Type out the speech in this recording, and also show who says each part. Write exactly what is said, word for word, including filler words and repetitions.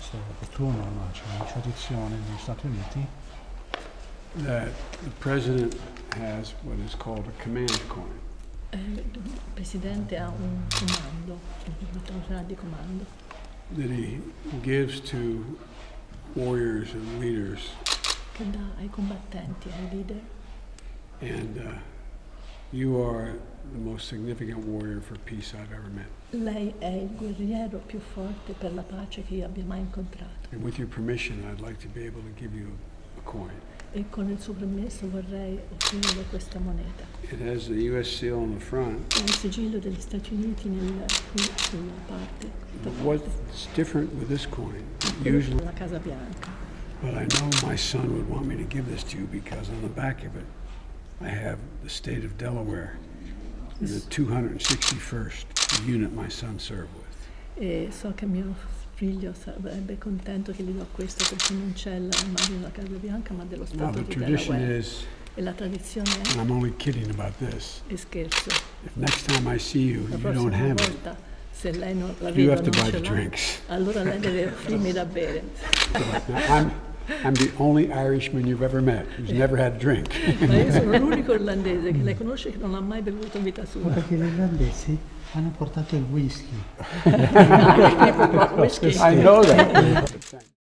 Speaker 1: questo è opportuno, no? C'è una tradizione negli Stati Uniti
Speaker 2: that the president has what is called a command coin.
Speaker 3: Eh, il Presidente ha un comando, una clausola di comando.
Speaker 2: That he gives to warriors and leaders.
Speaker 3: Che dà ai combattenti, ai leader.
Speaker 2: And uh, you are the most significant warrior for peace I've ever met.
Speaker 3: Lei è il guerriero più forte per la pace che io abbia mai incontrato.
Speaker 2: And with your permission, I'd like to be able to give you a coin.
Speaker 3: E con il suo permesso vorrei offrirle questa moneta.
Speaker 2: It has the U S seal on the front.
Speaker 3: Ha il sigillo degli Stati Uniti nel, qui sulla parte.
Speaker 2: But what's different with this coin? Usually,
Speaker 3: la Casa Bianca.
Speaker 2: but I know my son would want me to give this to you because on the back of it, I have the state of Delaware and the two hundred sixty-first unit my son served with.
Speaker 3: E so che mio figlio sarebbe contento che gli do questo perché non c'è l'immagine della Casa Bianca ma dello Stato
Speaker 2: Now the
Speaker 3: di
Speaker 2: tradition
Speaker 3: Delaware.
Speaker 2: is,
Speaker 3: E la tradizione è,
Speaker 2: and I'm only kidding about this,
Speaker 3: e scherzo,
Speaker 2: if next time I see you,
Speaker 3: la
Speaker 2: you don't
Speaker 3: prossima
Speaker 2: have it,
Speaker 3: volta se lei non la
Speaker 2: you
Speaker 3: vede
Speaker 2: have to
Speaker 3: non
Speaker 2: buy
Speaker 3: ce
Speaker 2: the
Speaker 3: l'ha,
Speaker 2: drinks.
Speaker 3: allora lei deve offrirmi da bere.
Speaker 2: Now, I'm, I'm the only Irishman you've ever met who's never had a drink.
Speaker 3: Ma io sono l'unico irlandese che lei conosce che non ha mai bevuto in vita sua.
Speaker 1: Ma perché gli irlandesi hanno portato il whisky.
Speaker 3: Whisky.
Speaker 2: I know that.